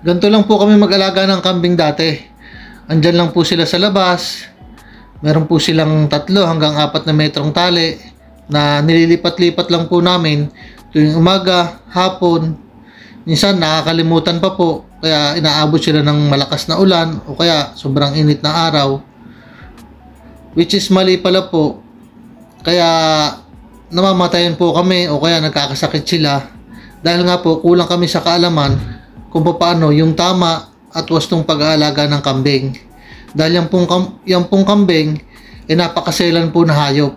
Ganito lang po kami mag-alaga ng kambing dati. Andyan lang po sila sa labas. Meron po silang 3 hanggang 4 na metrong tali na nililipat-lipat lang po namin tuwing umaga, hapon. Minsan nakakalimutan pa po, kaya inaabot sila ng malakas na ulan o kaya sobrang init na araw. Which is mali pala po. Kaya namamatayan po kami o kaya nagkakasakit sila. Dahil nga po kulang kami sa kaalaman kung paano yung tama at wastong pag-aalaga ng kambing. Dahil yung pong kambing ay napakaselan po na hayop.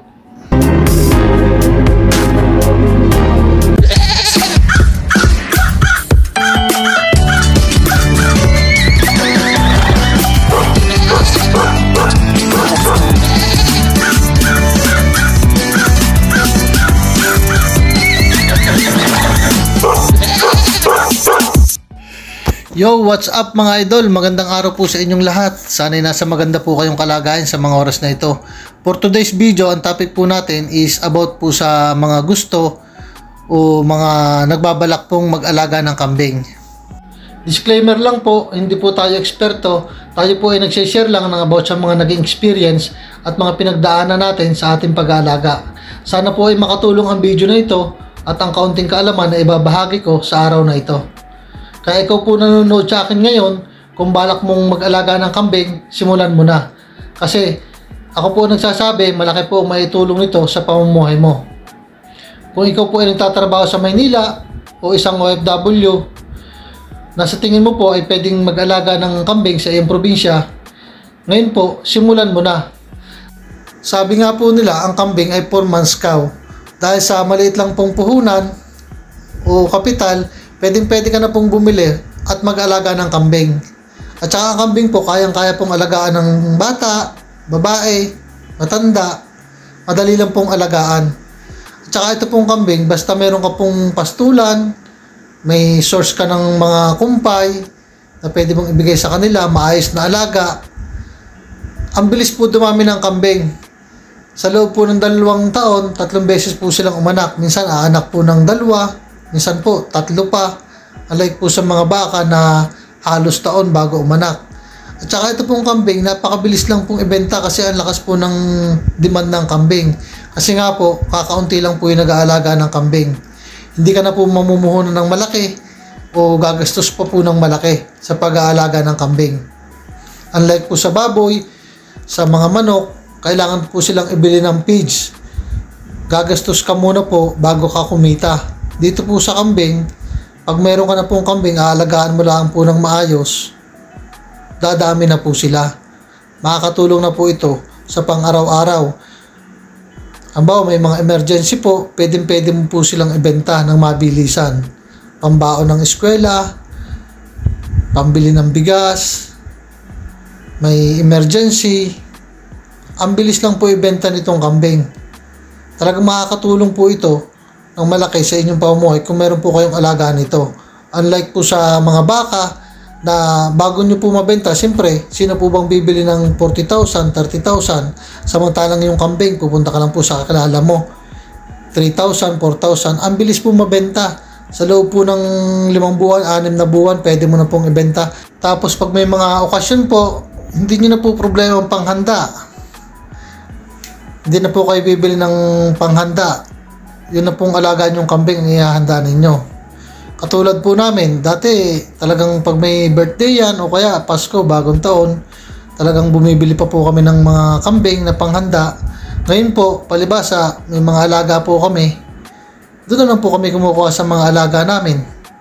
Yo, what's up mga idol? Magandang araw po sa inyong lahat. Sana'y nasa maganda po kayong kalagayan sa mga oras na ito. For today's video, ang topic po natin is about po sa mga gusto o mga nagbabalak pong mag-alaga ng kambing. Disclaimer lang po, hindi po tayo eksperto. Tayo po ay nagsishare lang ng about sa mga naging experience at mga pinagdaanan natin sa ating pag-aalaga. Sana po ay makatulong ang video na ito at ang kaunting kaalaman na ibabahagi ko sa araw na ito. Kaya ikaw po nanonood sa akin ngayon, kung balak mong mag-alaga ng kambing, simulan mo na. Kasi ako po nagsasabi, malaki po maitulong nito sa pamumuhay mo. Kung ikaw po ay nagtatrabaho sa Maynila o isang OFW, na sa tingin mo po ay pwedeng mag-alaga ng kambing sa iyong probinsya, ngayon po, simulan mo na. Sabi nga po nila, ang kambing ay 4 months cow. Dahil sa maliit lang pong puhunan o kapital, pwede ka na pong bumili at mag-alaga ng kambing. At saka ang kambing po, kayang-kaya pong alagaan ng bata, babae, matanda. Madali lang pong alagaan. At saka ito pong kambing, basta meron ka pong pastulan, may source ka ng mga kumpay na pwede mong ibigay sa kanila, maayos na alaga. Ang bilis po dumami ng kambing. Sa loob po ng 2 taon, 3 beses po silang umanak. Minsan aanak po ng 2, minsan po 3 pa, unlike po sa mga baka na halos taon bago umanak. At saka ito pong kambing, napakabilis lang pong ibenta kasi ang lakas po ng demand ng kambing. Kasi nga po, kakaunti lang po yung nag-aalaga ng kambing. Hindi ka na po mamumuhunan ng malaki o gagastos pa po ng malaki sa pag-aalaga ng kambing. Unlike po sa baboy, sa mga manok, kailangan po silang ibili ng feeds. Gagastos ka muna po bago ka kumita. Dito po sa kambing, pag meron ka na pong kambing, aalagaan mo lang po ng maayos, dadami na po sila. Makakatulong na po ito sa pang-araw-araw. Halimbawa, may mga emergency po, pwede mo po silang ibenta ng mabilisan. Pambaon ng eskwela, pambili ng bigas, may emergency. Ang bilis lang po ibenta nitong kambing. Talagang makakatulong po ito ng malaki sa inyong pamumuhay kung meron po kayong alaga nito. Unlike po sa mga baka na bago nyo po mabenta, siyempre, sino po bang bibili ng 40,000, 30,000? Samantalang yung kambing, pupunta ka lang po sa kakilala mo, 3,000, 4,000. Ang bilis po mabenta. Sa loob po ng 5 buwan, 6 na buwan, pwede mo na pong ibenta. Tapos pag may mga okasyon po, hindi nyo na po problema ang panghanda. Hindi na po kayo bibili ng panghanda. Yun na pong alagaan yung kambing ang ihahanda ninyo. Katulad po namin, dati talagang pag may birthday yan o kaya Pasko, bagong taon, talagang bumibili pa po kami ng mga kambing na panghanda. Ngayon po, palibasa, may mga alaga po kami. Doon na lang po kami kumukuha sa mga alaga namin.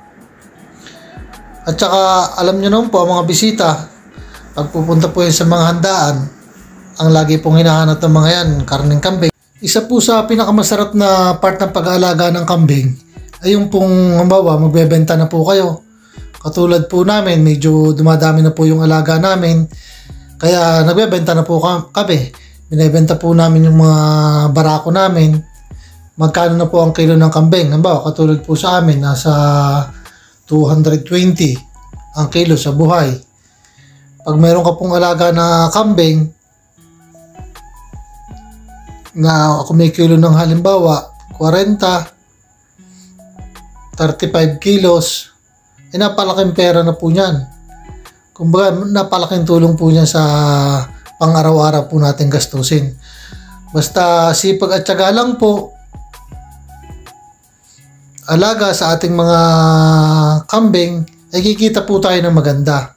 At saka, alam nyo naman po, ang mga bisita, pag pupunta po yan sa mga handaan, ang lagi pong hinahanap ng mga yan, karneng kambing. Isa po sa pinakamasarap na part ng pag-aalaga ng kambing ay yung pong halimbawa magbebenta na po kayo. Katulad po namin, medyo dumadami na po yung alaga namin. Kaya nagbebenta na po kami. Binebenta po namin yung mga barako namin. Magkano na po ang kilo ng kambing? Halimbawa, katulad po sa amin, nasa 220 ang kilo sa buhay. Pag meron ka pong alaga na kambing, na kumikilo ng halimbawa 40, 35 kilos, napalaking pera na po niyan. Kumbaga, napalaking tulong po niya sa pang-araw-araw po natin gastusin. Basta sipag at tiyaga lang po, alaga sa ating mga kambing, ay kikita po tayo ng maganda.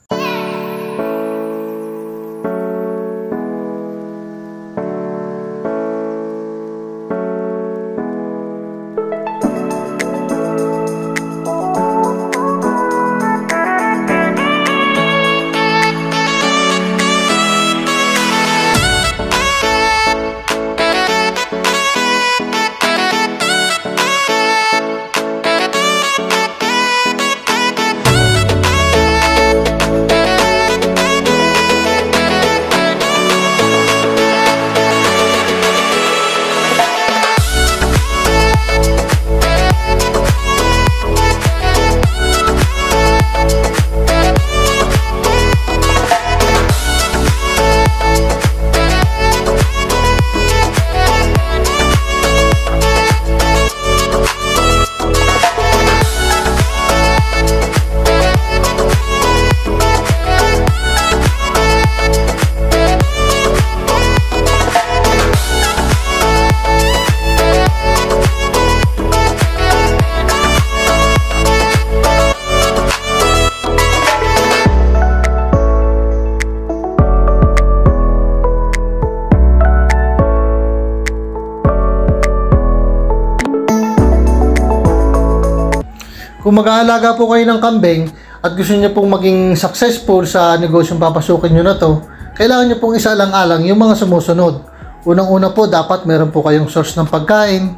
Kung mag-aalaga po kayo ng kambing at gusto niyo pong maging successful sa negosyong papasukin niyo na to, kailangan niyo pong isaalang-alang yung mga sumusunod. Unang-una po, dapat meron po kayong source ng pagkain.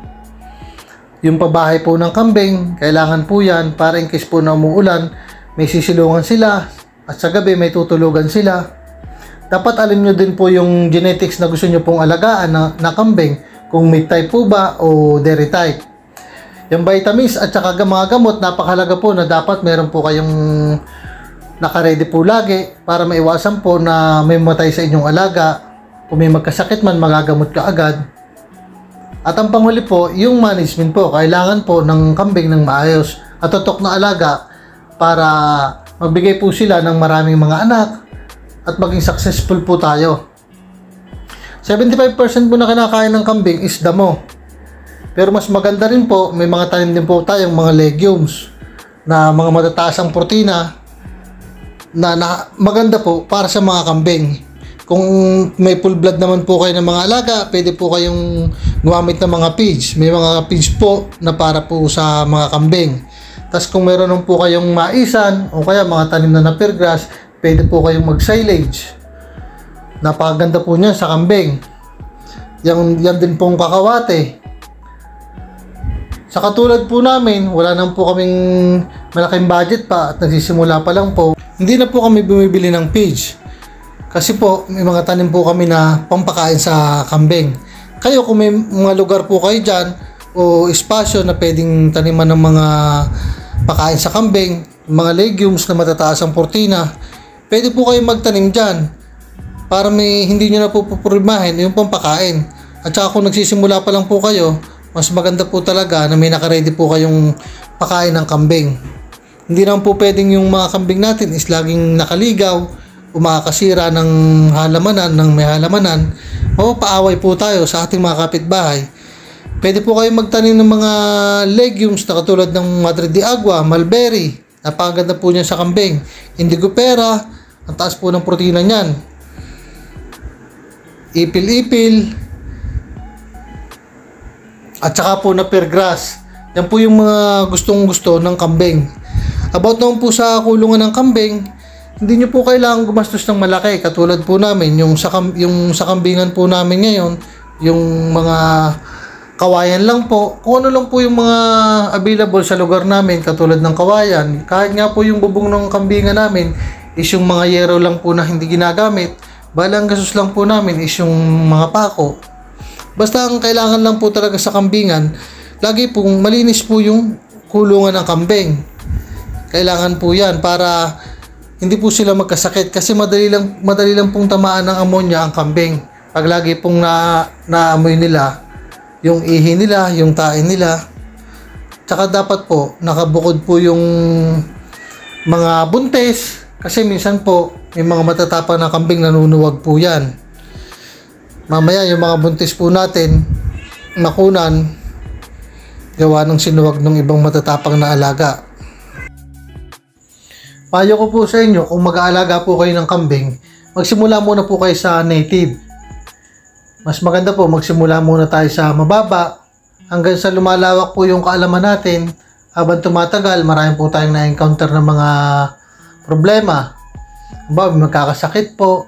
Yung pabahay po ng kambing, kailangan po yan para in case po na umuulan, may sisilungan sila at sa gabi may tutulugan sila. Dapat alam niyo din po yung genetics na gusto niyo pong alagaan na kambing, kung meat type po ba o dairy type. Yung vitamins at saka mga gamot, napakahalaga po na dapat meron po kayong naka-ready po lagi para maiwasan po na may matay sa inyong alaga. Kung may magkasakit man, magagamot ka agad. At ang panghuli po, yung management po. Kailangan po ng kambing ng maayos at tutok na alaga para magbigay po sila ng maraming mga anak at maging successful po tayo. 75% po na kinakain ng kambing is damo. Pero mas maganda rin po, may mga tanim din po tayong mga legumes na mga matataas ang protina na maganda po para sa mga kambing. Kung may full blood naman po kayo ng mga alaga, pwede po kayong gumamit ng mga feeds. May mga feeds po na para po sa mga kambing. Tapos kung meron po kayong maisan o kaya mga tanim na napir grass, pwede po kayong mag-silage. Napakaganda po niyan sa kambing. Yan din pong kakawate. Sa katulad po namin, wala nang po kaming malaking budget pa at nagsisimula pa lang po. Hindi na po kami bumibili ng feeds. Kasi po, may mga tanim po kami na pampakain sa kambing. Kayo, kung may mga lugar po kayo dyan o espasyo na pwedeng taniman ng mga pakain sa kambing, mga legumes na matataas ang protina, pwede po kayong magtanim dyan para hindi nyo na po pupurimahin yung pampakain. At saka kung nagsisimula pa lang po kayo, mas maganda po talaga na may naka-ready po kayong pakain ng kambing. Hindi naman po pwedeng yung mga kambing natin is laging nakaligaw o makakasira ng halamanan, ng may halamanan. Mapapaaway po tayo sa ating mga kapitbahay. Pwede po kayong magtanim ng mga legumes na katulad ng Madre de Agua, mulberry. Napakaganda po niyan sa kambing. Indigo pera, ang taas po ng protina niyan. Ipil-ipil. At saka po na napir grass. Yan po yung mga gustong-gusto ng kambing. About naman po sa kulungan ng kambing, hindi nyo po kailangan gumastos ng malaki. Katulad po namin, yung sa kambingan po namin ngayon, yung mga kawayan lang po. Kung ano lang po yung mga available sa lugar namin, katulad ng kawayan. Kahit nga po yung bubong ng kambingan namin is yung mga yero lang po na hindi ginagamit. Balang gastos lang po namin is yung mga pako. Basta ang kailangan lang po talaga sa kambingan, lagi pong malinis po yung kulungan ng kambing. Kailangan po yan para hindi po sila magkasakit kasi madali lang pong tamaan ng ammonia ang kambing. Pag lagi pong naamoy nila yung ihi nila, yung tain nila. Tsaka dapat po nakabukod po yung mga buntis, kasi minsan po may mga matatapang na kambing nanunuwag po yan. Mamaya yung mga buntis po natin makunan gawa ng sinuwag ng ibang matatapang na alaga. Payo ko po sa inyo, kung mag-aalaga po kayo ng kambing, magsimula muna po kayo sa native. Mas maganda po magsimula muna tayo sa mababa hanggang sa lumalawak po yung kaalaman natin. Habang tumatagal, marami po tayong na-encounter ng mga problema. Magkakasakit po.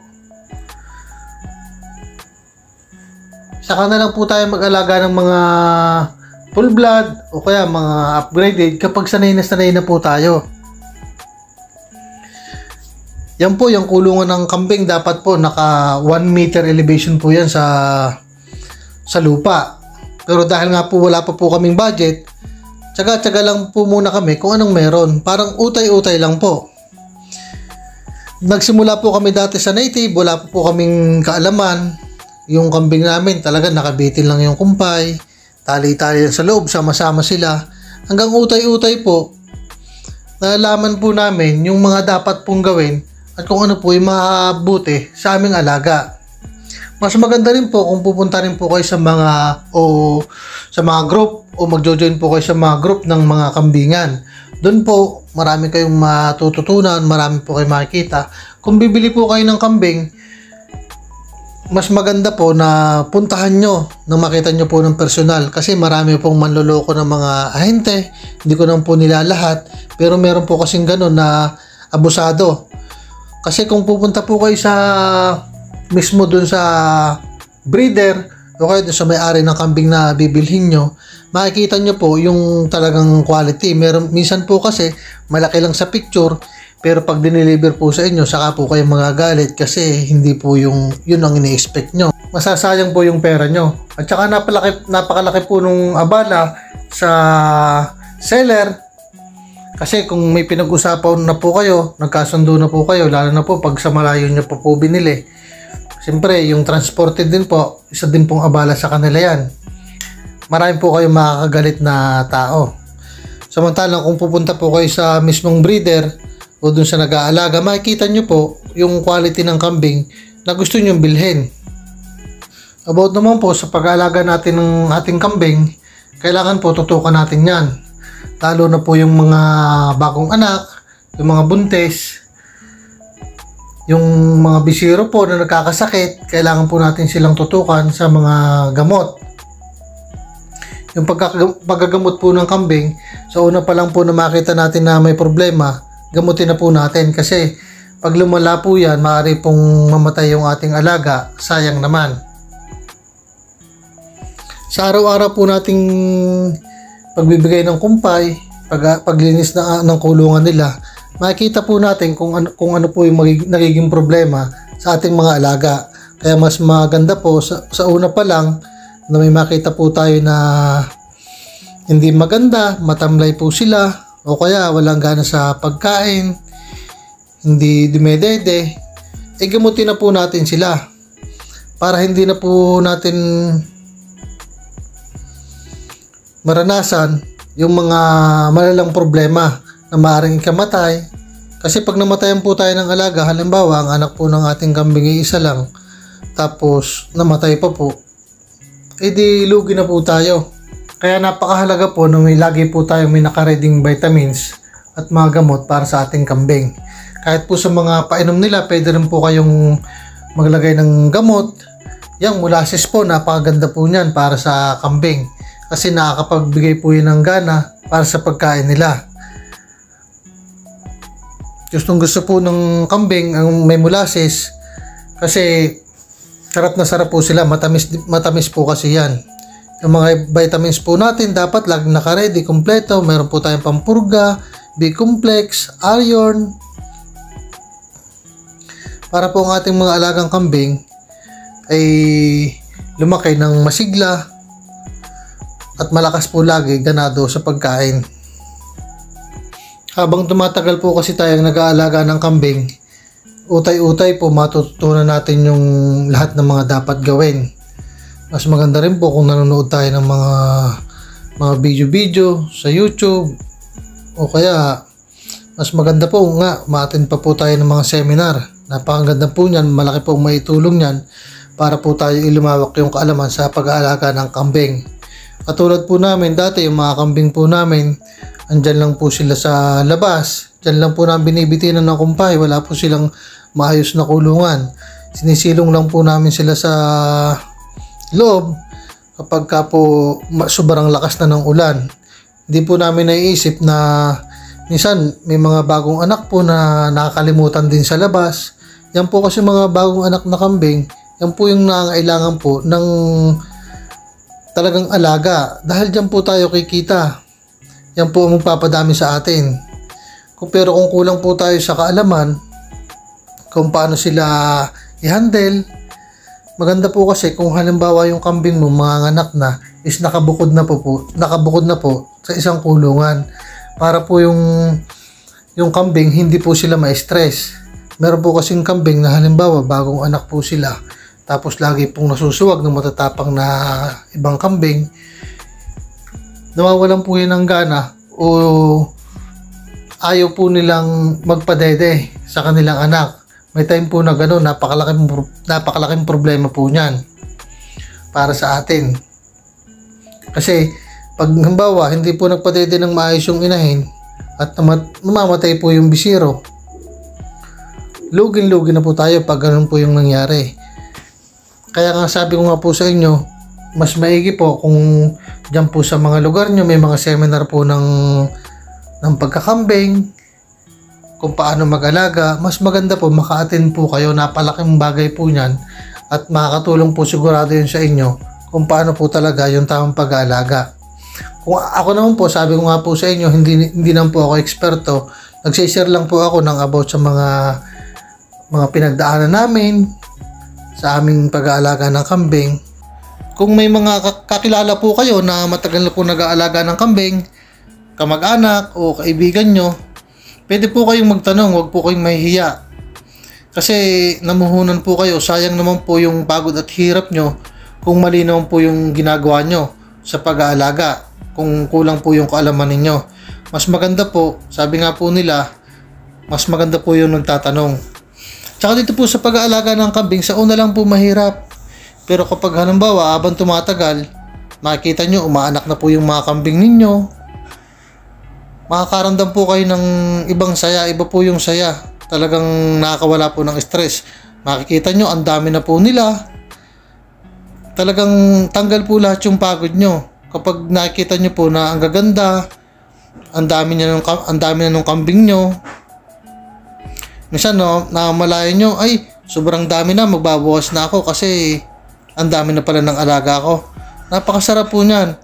Saka na lang po tayo mag-alaga ng mga full blood o kaya mga upgraded kapag sanay na po tayo. Yan po, yung kulungan ng kambing dapat po naka 1 meter elevation po yan sa lupa. Pero dahil nga po wala pa po kaming budget, tsaga-tsaga lang po muna kami kung anong meron. Parang utay-utay lang po. Nagsimula po kami dati sa native, wala po kaming kaalaman. Yung kambing namin talaga nakabitin lang yung kumpay, tali-tali sa loob, sama-sama sila. Hanggang utay-utay po, nalaman po namin yung mga dapat pong gawin at kung ano po yung mabuti sa aming alaga. Mas maganda rin po kung pupunta rin po kayo sa mga group o magjo-join po kayo sa mga group ng mga kambingan. Doon po marami kayong matututunan, marami po kayong makikita. Kung bibili po kayo ng kambing, mas maganda po na puntahan nyo nang makita nyo po ng personal, kasi marami pong manloloko ng mga ahente. Hindi ko naman po nila lahat, pero meron po kasing ganun na abusado. Kasi kung pupunta po kayo sa mismo dun sa breeder o kaya dun sa may-ari ng kambing na bibilhin nyo, makikita nyo po yung talagang quality. Minsan po kasi malaki lang sa picture, pero pag dineliver po sa inyo, saka po kayo magagalit kasi hindi po yun ang ini-expect nyo. Masasayang po yung pera nyo. At saka napakalaki po nung abala sa seller. Kasi kung may pinag-usapan na po kayo, nagkasundo na po kayo, lalo na po pag sa malayo nyo po binili. Siyempre, yung transported din po, isa din pong abala sa kanila yan. Marami po kayong makakagalit na tao. Samantalang kung pupunta po kayo sa mismong breeder o dun sa nag-aalaga, makikita nyo po yung quality ng kambing na gusto nyo bilhin. About naman po sa pag-aalaga natin ng ating kambing, kailangan po tutukan natin yan. Lalo na po yung mga bagong anak, yung mga buntis, yung mga bisiro po na nagkakasakit, kailangan po natin silang tutukan sa mga gamot. Yung paggagamot po ng kambing, sa una pa lang po na makita natin na may problema, gamutin na po natin kasi pag lumala po yan, maaari pong mamatay yung ating alaga, sayang naman. Sa araw-araw po nating pagbibigay ng kumpay, paglinis ng kulungan nila, makikita po natin kung ano po yung nagiging problema sa ating mga alaga. Kaya mas maganda po sa una pa lang na may makita po tayo na hindi maganda, matamlay po sila, o kaya walang gana sa pagkain, hindi dumedede, gamutin na po natin sila para hindi na po natin maranasan yung mga malalang problema na maaaring ikamatay. Kasi pag namatayan po tayo ng alaga, halimbawa ang anak po ng ating kambing ay isa lang, tapos namatay pa po, di lugi na po tayo. Kaya napakahalaga po na lagi po tayo may nakareding vitamins at mga gamot para sa ating kambing. Kahit po sa mga painom nila, pwede rin po kayong maglagay ng gamot. Yang molasses po, napakaganda po niyan para sa kambing. Kasi nakakapagbigay po yun ng gana para sa pagkain nila. Gustong gusto po ng kambing ang may molasses kasi sarap na sarap po sila, matamis po kasi yan. Yung mga vitamins po natin dapat lagi naka-ready, kompleto. Meron po tayong pampurga, B-complex, iron, para po ang ating mga alagang kambing ay lumaki ng masigla at malakas po lagi, ganado sa pagkain. Habang tumatagal po kasi tayong nag-aalaga ng kambing, utay-utay po matututunan natin yung lahat ng mga dapat gawin. Mas maganda rin po kung nanonood tayo ng mga video-video sa YouTube o kaya Mas maganda po nga, ma-attend pa po tayo ng mga seminar. Napakaganda po niyan, malaki po maitulong niyan para po tayo ilumawak yung kaalaman sa pag-aalaga ng kambing. Katulad po namin dati, yung mga kambing po namin, andyan lang po sila sa labas. Diyan lang po namin binibitinan ng kumpay, wala po silang maayos na kulungan. Sinisilong lang po namin sila sa loob kapag ka po sobrang lakas na ng ulan. Hindi po namin naiisip na minsan may mga bagong anak po na nakakalimutan din sa labas. Yan po kasi mga bagong anak na kambing, yan po yung nangangailangan po ng talagang alaga. Dahil dyan po tayo kikita. Yan po ang magpapadami sa atin. Pero kung kulang po tayo sa kaalaman kung paano sila i-handle, maganda po kasi kung halimbawa yung kambing mo mga anak na is nakabukod na po sa isang kulungan para po yung kambing hindi po sila ma-stress. Meron po kasing kambing na halimbawa bagong anak po sila tapos lagi pong nasusuwag ng matatapang na ibang kambing, nawawalan po yan ng gana o ayaw po nilang magpadede sa kanilang anak. May time po na gano'n, napakalaking problema po niyan para sa atin. Kasi pag halimbawa hindi po nagpadede ng maayos yung inahin at mamamatay po yung bisiro, lugin-lugin na po tayo pag gano'n po yung nangyari. Kaya nga sabi ko nga po sa inyo, mas maigi po kung dyan po sa mga lugar nyo may mga seminar po ng pagkakambing, kung paano mag-alaga. Mas maganda po maka-attend po kayo, napalaking bagay po niyan at makakatulong po sigurado yun sa inyo kung paano po talaga yung tamang pag-aalaga. Kung ako naman po, sabi ko nga po sa inyo, hindi naman po ako eksperto, nagsishare lang po ako ng about sa mga pinagdaanan namin sa aming pag-aalaga ng kambing. Kung may mga kakilala po kayo na matagal na po nag-aalaga ng kambing, kamag-anak o kaibigan nyo, pwede po kayong magtanong, huwag po kayong mahihiya. Kasi namuhunan po kayo, sayang naman po yung pagod at hirap nyo kung mali naman po yung ginagawa nyo sa pag-aalaga, kung kulang po yung kaalaman ninyo. Mas maganda po, sabi nga po nila, mas maganda po yung nagtatanong. Tsaka dito po sa pag-aalaga ng kambing, sa una lang po mahirap. Pero kapag halimbawa, habang tumatagal, makikita nyo, umaanak na po yung mga kambing ninyo, makakaramdam po kayo ng ibang saya, iba po yung saya. Talagang nakakawala po ng stress. Makikita nyo, ang dami na po nila. Talagang tanggal po lahat yung pagod nyo. Kapag nakikita nyo po na ang gaganda, ang dami na nung kambing nyo. Minsan no, namalayan nyo, ay, sobrang dami na, magbabawas na ako kasi ang dami na pala ng alaga ko. Napakasarap po niyan.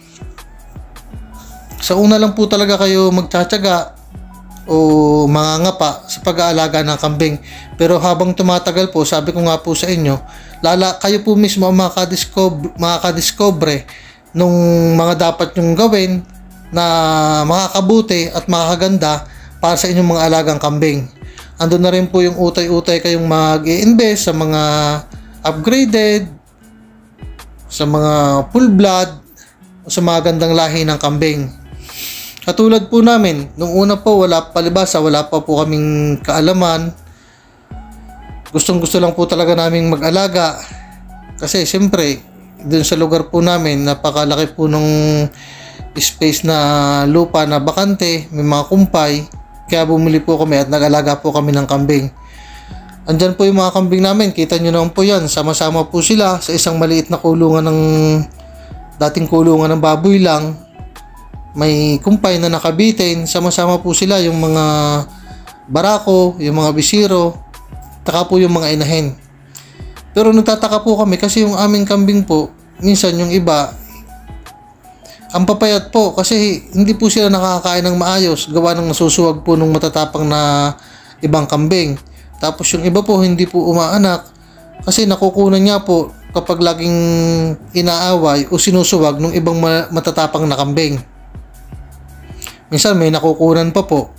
Sa una lang po talaga kayo magtsatsaga o mangangapa sa pag-aalaga ng kambing. Pero habang tumatagal po, sabi ko nga po sa inyo, kayo po mismo ang makakadiscover nung mga dapat nyong gawin na makakabuti at makakaganda para sa inyong mga alagang kambing. Andun na rin po yung utay-utay kayong mag-i-invest sa mga upgraded, sa mga full blood, o sa mga gandang lahi ng kambing. Katulad po namin, nung una po wala pa po kaming kaalaman. Gustong-gusto lang po talaga naming mag-alaga. Kasi siyempre, dun sa lugar po namin, napakalaki po nung space na lupa na bakante, may mga kumpay. Kaya bumili po kami at nag-alaga po kami ng kambing. Andyan po yung mga kambing namin, kita nyo naman po yan. Sama-sama po sila sa isang maliit na kulungan dating kulungan ng baboy lang. May kumpay na nakabitin, sama-sama po sila yung mga barako, yung mga bisiro, taka po yung mga inahin. Pero nagtataka po kami kasi yung aming kambing po, minsan yung iba, ang papayat po kasi hindi po sila nakakain ng maayos, gawa ng nasusuwag po nung matatapang na ibang kambing. Tapos yung iba po hindi po umaanak kasi nakukunan niya po kapag laging inaaway o sinusuwag ng ibang matatapang na kambing. Minsan may nakukunan pa po.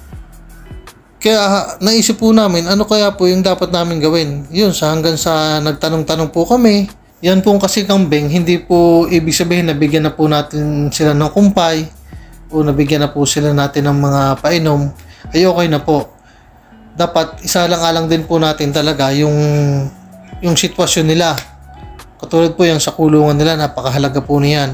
Kaya naisip po namin ano kaya po yung dapat namin gawin. Yun, hanggang sa nagtanong-tanong po kami. Yan po kasi kambing, hindi po ibig sabihin na bigyan na po natin sila ng kumpay o nabigyan na po sila natin ng mga painom. ay okay na po. Dapat isalang-alang din po natin talaga yung sitwasyon nila. Katulad po yung sa kulungan nila, napakahalaga po niyan.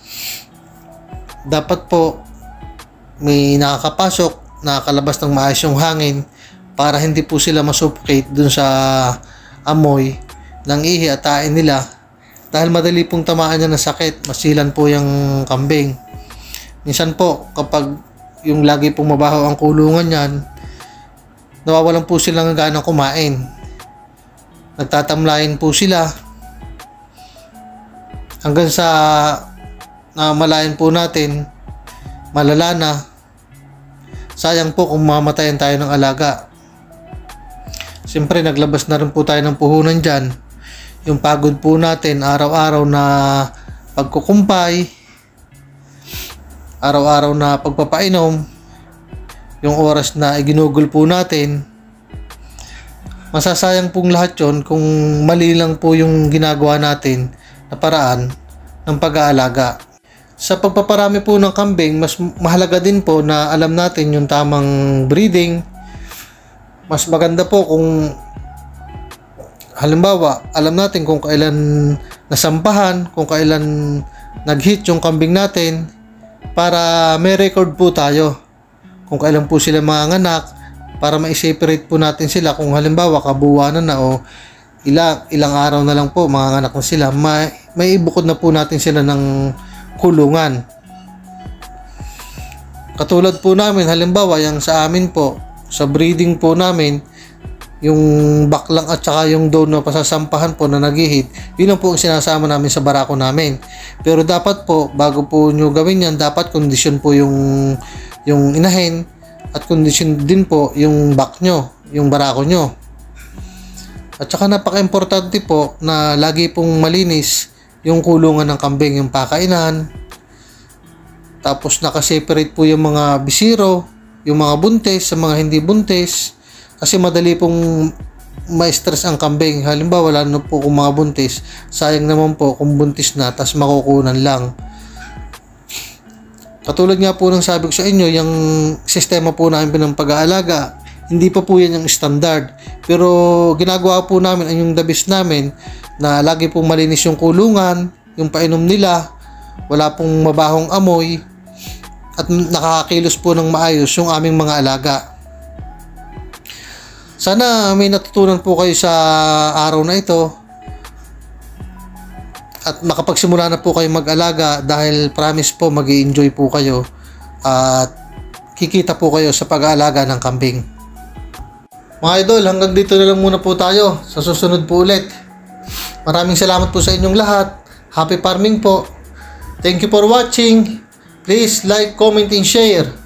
Dapat po may nakakapasok, nakakalabas ng maayos yung hangin para hindi po sila masuffocate dun sa amoy ng ihi at tain nila. Dahil madali pong tamaan niya ng sakit, masilan po yung kambing. Minsan po, kapag yung lagi pong mabaho ang kulungan niyan, nawawalan po silang ganang kumain. Nagtatamlayin po sila hanggang sa malayan po natin, malala na. Sayang po kung mamatayan tayo ng alaga. Siyempre naglabas na rin po tayo ng puhunan dyan. Yung pagod po natin, araw-araw na pagkukumpay, araw-araw na pagpapainom, yung oras na iginugol po natin, masasayang pong lahat yon kung mali lang po yung ginagawa natin na paraan ng pag-aalaga. Sa pagpaparami po ng kambing, mas mahalaga din po na alam natin yung tamang breeding. Mas maganda po kung halimbawa, alam natin kung kailan nasampahan, kung kailan nag-hit yung kambing natin, para may record po tayo kung kailan po sila manganganak, para ma-separate po natin sila. Kung halimbawa kabuuanan na o ilang araw na lang po manganganak na sila, may ibukod na po natin sila ng kulungan. Katulad po namin, halimbawa yung sa amin po, sa breeding po namin, yung baklang at saka yung doe na pasasampahan po na nag-hit, yun lang po ang sinasama namin sa barako namin. Pero dapat po, bago po nyo gawin yan, dapat kondisyon po yung inahin at kondisyon din po yung back nyo, yung barako nyo. At saka napaka-importante po na lagi pong malinis yung kulungan ng kambing, yung pakainan. Tapos nakaseparate po yung mga bisiro, yung mga buntis sa mga hindi buntis. Kasi madali pong ma-stress ang kambing. Halimbawa, wala na po kung mga buntis. Sayang naman po kung buntis na, tas makukunan lang. Katulad nga po ng sabi ko sa inyo, yung sistema po namin ng pag-aalaga, hindi pa po yan yung standard. Pero ginagawa po namin ay yung the best namin, na lagi pong malinis yung kulungan, yung painom nila, wala pong mabahong amoy, at nakakakilos po ng maayos yung aming mga alaga. Sana may natutunan po kayo sa araw na ito at makapagsimula na po kayo mag-alaga, dahil promise po mag-i-enjoy po kayo at kikita po kayo sa pag-aalaga ng kambing. Mga idol, hanggang dito na lang muna po tayo. Sa susunod po ulit. Maraming salamat po sa inyong lahat. Happy farming po. Thank you for watching. Please like, comment, and share.